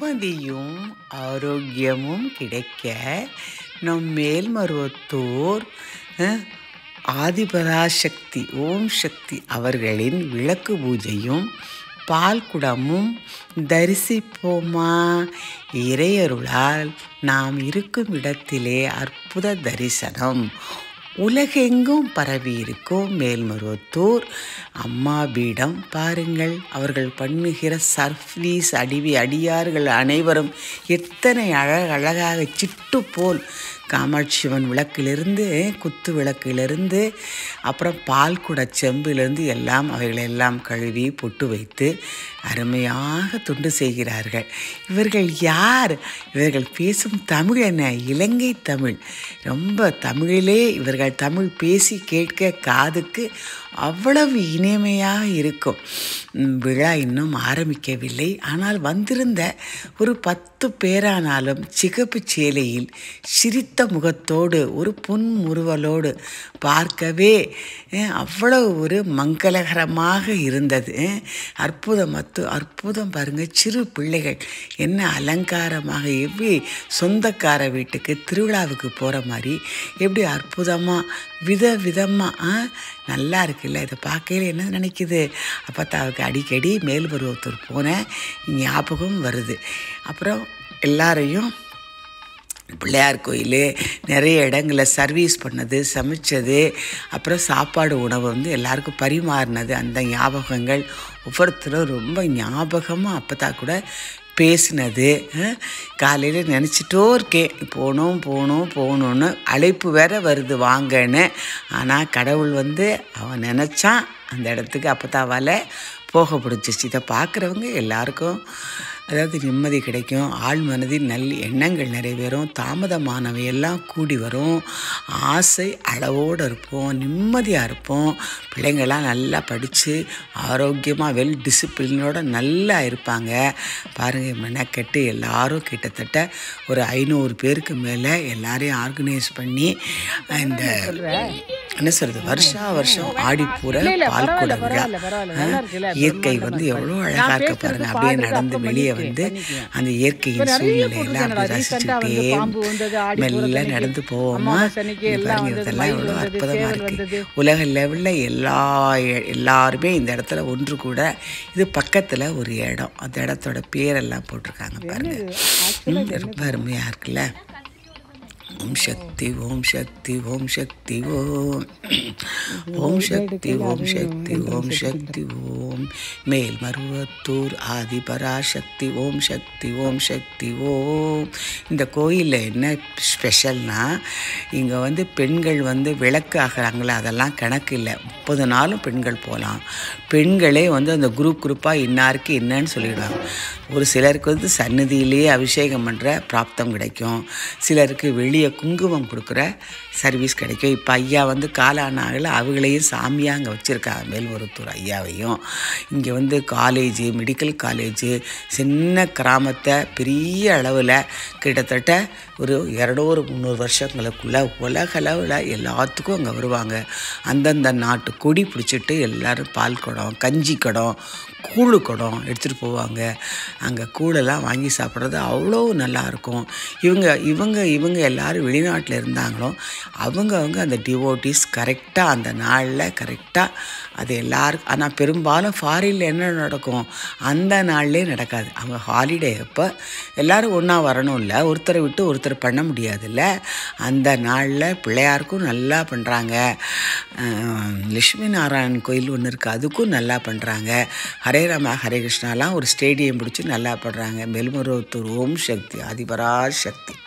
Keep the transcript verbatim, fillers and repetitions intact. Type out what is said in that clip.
நிம்மதியும் ஆரோக்கியமும் கிடைக்க நம் மேல்மருவத்தூர் அஹ், ஆதிபராசக்தி ஓம் சக்தி அவர்களின் விளக்கு பூஜையும் பால்குடமும் தரிசிப்போமா. இறையருளால் நாம் இருக்கும் இடத்திலே அற்புத தரிசனம். உலகெங்கும் பரவியிருக்கும் மேல்மருவத்தூர் அம்மா பீடம் பாருங்கள். அவர்கள் பண்ணுகிற சர்வீஸ் அடிவி அடியார்கள் அனைவரும் எத்தனை அழகழகாக சிட்டு போல் காமாட்சிவன் விளக்கிலிருந்து குத்து விளக்கிலிருந்து அப்புறம் பால்குட செம்பிலிருந்து எல்லாம் அவைகளெல்லாம் கழுவி பொட்டு வைத்து அருமையாக தொண்டு செய்கிறார்கள். இவர்கள் யார்? இவர்கள் பேசும் தமிழ் என்ன? இலங்கை தமிழ். ரொம்ப தமிழிலே இவர்கள் தமிழ் பேசி கேட்க காதுக்கு அவ்வளவு இனிமையாக இருக்கும். விழா இன்னும் ஆரம்பிக்கவில்லை. ஆனால் வந்திருந்த ஒரு பத்து பேரானாலும் சிகப்பு சேலையில் சிரித்த முகத்தோடு ஒரு புன்முறுவலோடு பார்க்கவே அவ்வளவு ஒரு மங்களகரமாக இருந்தது. அற்புதம் அத்து அற்புதம் பாருங்கள். சிறு பிள்ளைகள் என்ன அலங்காரமாக எப்படி சொந்தக்கார வீட்டுக்கு திருவிழாவுக்கு போகிற மாதிரி எப்படி அற்புதமாக வித விதமாக நல்லா இருக்குல்ல. இதை பார்க்கையில் என்ன நினைக்குது, அப்பத்தாவுக்கு அடிக்கடி மேல்மருவத்தூர் போன ஞாபகம் வருது. அப்புறம் எல்லாரையும் பிள்ளையார் கோயில் நிறைய இடங்களில் சர்வீஸ் பண்ணது, சமைச்சது, அப்புறம் சாப்பாடு உணவு வந்து எல்லாருக்கும் பரிமாறினது, அந்த ஞாபகங்கள் ஒவ்வொருத்தரும் ரொம்ப ஞாபகமாக அப்பத்தா கூட பேசினது. காலையில் நினச்சிட்டோ இருக்கேன் போகணும் போகணும் போகணுன்னு, அழைப்பு வேற வருது வாங்கன்னு. ஆனால் கடவுள் வந்து அவன் நினச்சான் அந்த இடத்துக்கு அப்பத்தாவால் போக பிடிச்சிச்சு. இதை பார்க்குறவங்க எல்லாருக்கும் அதாவது நிம்மதி கிடைக்கும். ஆள் மனதில் நல் எண்ணங்கள் நிறைவேறும். தாமதமானவையெல்லாம் கூடி வரும். ஆசை அளவோடு இருப்போம், நிம்மதியாக இருப்போம். பிள்ளைங்கள்லாம் நல்லா படித்து ஆரோக்கியமாக வெல் டிசிப்ளினோடு நல்லா இருப்பாங்க. பாருங்கள், மெனக்கெட்டு எல்லாரும் கிட்டத்தட்ட ஒரு ஐநூறு பேருக்கு மேலே எல்லாரையும் ஆர்கனைஸ் பண்ணி இந்த என்ன சொல்கிறது வருஷா வருஷம் ஆடிப்பூர பால்குட விழா. இயற்கை வந்து எவ்வளோ அழகாக இருக்க பாருங்கள். அப்படியே நடந்து வெளியே வந்து அந்த இயற்கையின் சூழ்நிலையெல்லாம் அப்படி ரசிச்சுக்கிட்டே மெல்ல நடந்து போவோமா. பாருங்க, இதெல்லாம் எவ்வளோ அற்புதமாக இருக்குது. உலக லெவலில் எல்லா எல்லாருமே இந்த இடத்துல ஒன்று கூட. இது பக்கத்தில் ஒரு இடம், அந்த இடத்தோட பேரெல்லாம் போட்டிருக்காங்க பாருங்கள். ரொம்ப அருமையாக இருக்குல்ல. ஓம் சக்தி ஓம் சக்தி ஓம் சக்தி ஓம் ஓம் சக்தி ஓம் சக்தி ஓம் சக்தி ஓம் மேல்மருவத்தூர் ஆதிபராசக்தி ஓம் சக்தி ஓம் சக்தி ஓம். இந்த கோயிலில் என்ன ஸ்பெஷல்னால், இங்கே வந்து பெண்கள் வந்து விளக்கு ஆகிறாங்களே அதெல்லாம் கணக்கு இல்லை. முப்பது நாளும் பெண்கள் போகலாம். பெண்களே வந்து அந்த குரூப் குரூப்பாக இன்னாருக்கு என்னன்னு சொல்லிவிடுவாங்க. ஒரு சிலருக்கு வந்து சன்னதியிலேயே அபிஷேகம் பண்ணுற பிராப்தம் கிடைக்கும். சிலருக்கு வெளியே குங்குமம் கொடுக்குற சர்வீஸ் கிடைக்கும். இப்போ ஐயா வந்து காலானாவில் அவங்களையும் சாமியாக அங்கே வச்சுருக்காங்க, மேல்மருவத்தூர் ஐயாவையும். இங்கே வந்து காலேஜு, மெடிக்கல் காலேஜு, சின்ன கிராமத்தை பெரிய அளவில் கிட்டத்தட்ட ஒரு இரநூறு முந்நூறு வருஷங்களுக்குள்ளே உலக அளவில் எல்லாத்துக்கும் அங்கே வருவாங்க. அந்தந்த நாட்டு கொடி பிடிச்சிட்டு எல்லோரும் பால் குடம், கஞ்சி குடம், கூழு குடம் எடுத்துகிட்டு போவாங்க. அங்கே கூழெல்லாம் வாங்கி சாப்பிட்றது அவ்வளோ நல்லாயிருக்கும். இவங்க இவங்க இவங்க எல்லோரும் வெளிநாட்டில் இருந்தாங்களோ அவங்க அவங்க அந்த டிவோட்டிஸ் கரெக்டாக அந்த நாளில் கரெக்டாக அது எல்லாருக்கும். ஆனால் பெரும்பாலும் ஃபாரினில் என்ன நடக்கும், அந்த நாள்லேயே நடக்காது. அவங்க ஹாலிடே அப்போ எல்லோரும் ஒன்றா வரணும் இல்லை, ஒருத்தரை விட்டு ஒருத்தர் பண்ண முடியாதுல்ல. அந்த நாளில் பிள்ளையாருக்கும் நல்லா பண்ணுறாங்க. லட்சுமி நாராயணன் கோயில் ஒன்று இருக்குது, அதுக்கும் நல்லா பண்ணுறாங்க. ஹரே ராமா ஹரே கிருஷ்ணாலாம் ஒரு ஸ்டேடியம் பிடிச்சி நல்லா பண்ணுறாங்க. மேல்மருவத்தூர் ஓம் சக்தி ஆதிபராசக்தி.